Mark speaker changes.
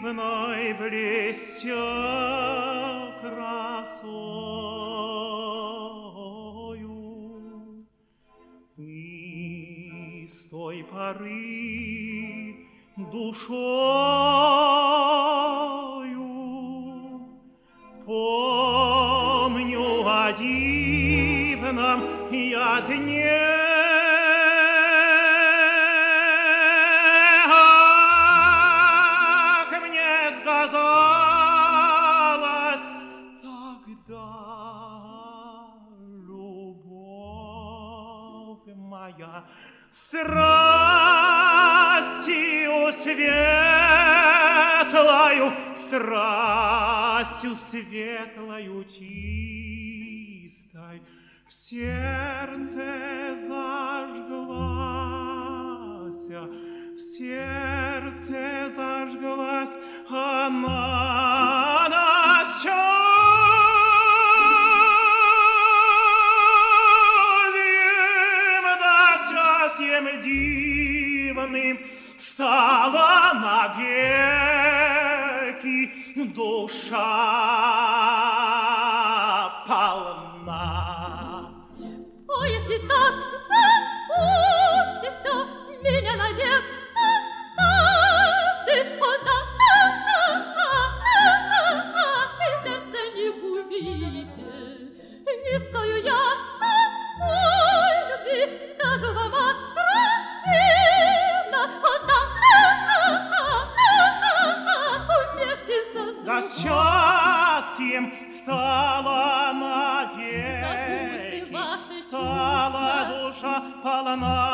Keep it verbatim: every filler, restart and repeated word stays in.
Speaker 1: дивной блестя красою. И с той поры душою помню о дивном я дне. Страстью светлою, страстью светлою чистой в сердце зажглась, в сердце зажглась она на счастье. Дивным стала навеки душа полна.
Speaker 2: О, если так, забудьте все, меня навек оставьте, о да, и сердце не губите. Не стою я такой любви, скажу вам откровенно, о да, утешьтесь со
Speaker 1: Да счастьем стала навеки, стала душа полна.